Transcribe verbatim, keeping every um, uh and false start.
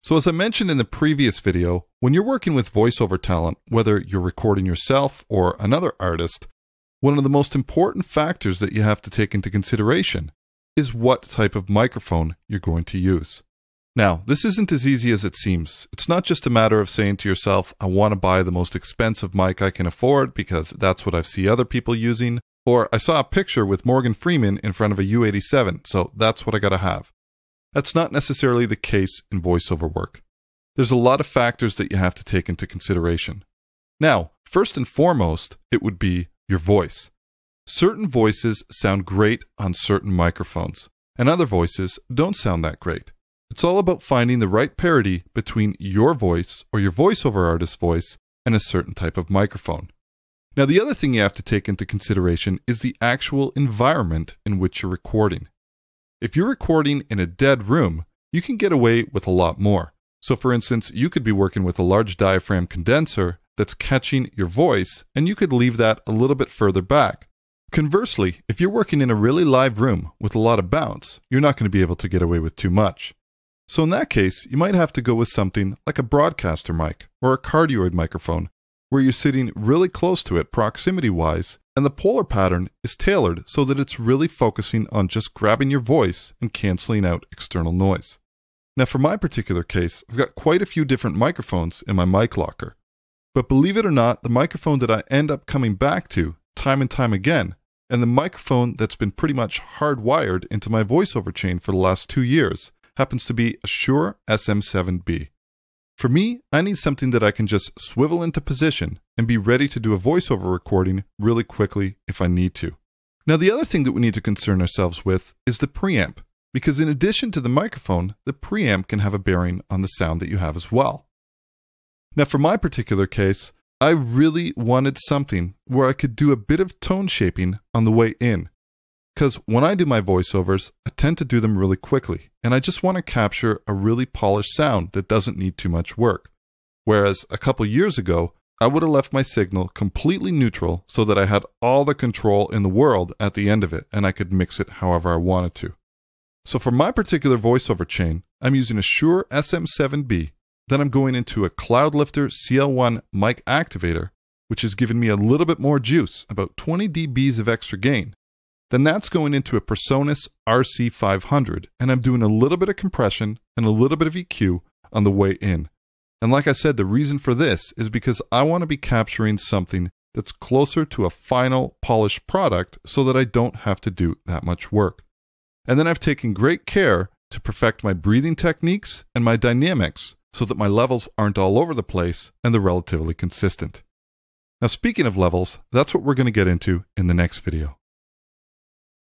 So as I mentioned in the previous video, when you're working with voiceover talent, whether you're recording yourself or another artist, one of the most important factors that you have to take into consideration is what type of microphone you're going to use. Now, this isn't as easy as it seems. It's not just a matter of saying to yourself, I want to buy the most expensive mic I can afford because that's what I see other people using, or I saw a picture with Morgan Freeman in front of a U eighty-seven, so that's what I gotta have. That's not necessarily the case in voiceover work. There's a lot of factors that you have to take into consideration. Now, first and foremost, it would be your voice. Certain voices sound great on certain microphones, and other voices don't sound that great. It's all about finding the right parity between your voice or your voiceover artist's voice and a certain type of microphone. Now, the other thing you have to take into consideration is the actual environment in which you're recording. If you're recording in a dead room, you can get away with a lot more. So for instance, you could be working with a large diaphragm condenser that's catching your voice, and you could leave that a little bit further back. Conversely, if you're working in a really live room with a lot of bounce, you're not going to be able to get away with too much. So in that case, you might have to go with something like a broadcaster mic or a cardioid microphone, where you're sitting really close to it proximity-wise, and the polar pattern is tailored so that it's really focusing on just grabbing your voice and canceling out external noise. Now for my particular case, I've got quite a few different microphones in my mic locker. But believe it or not, the microphone that I end up coming back to time and time again, and the microphone that's been pretty much hardwired into my voiceover chain for the last two years, happens to be a Shure S M seven B. For me, I need something that I can just swivel into position and be ready to do a voiceover recording really quickly if I need to. Now, the other thing that we need to concern ourselves with is the preamp, because in addition to the microphone, the preamp can have a bearing on the sound that you have as well. Now, for my particular case, I really wanted something where I could do a bit of tone shaping on the way in. Because when I do my voiceovers, I tend to do them really quickly, and I just want to capture a really polished sound that doesn't need too much work. Whereas a couple years ago, I would have left my signal completely neutral so that I had all the control in the world at the end of it, and I could mix it however I wanted to. So for my particular voiceover chain, I'm using a Shure S M seven B, then I'm going into a Cloudlifter C L one mic activator, which has given me a little bit more juice, about twenty decibels of extra gain. Then that's going into a Presonus R C five hundred, and I'm doing a little bit of compression and a little bit of E Q on the way in. And like I said, the reason for this is because I want to be capturing something that's closer to a final polished product so that I don't have to do that much work. And then I've taken great care to perfect my breathing techniques and my dynamics so that my levels aren't all over the place and they're relatively consistent. Now, speaking of levels, that's what we're going to get into in the next video.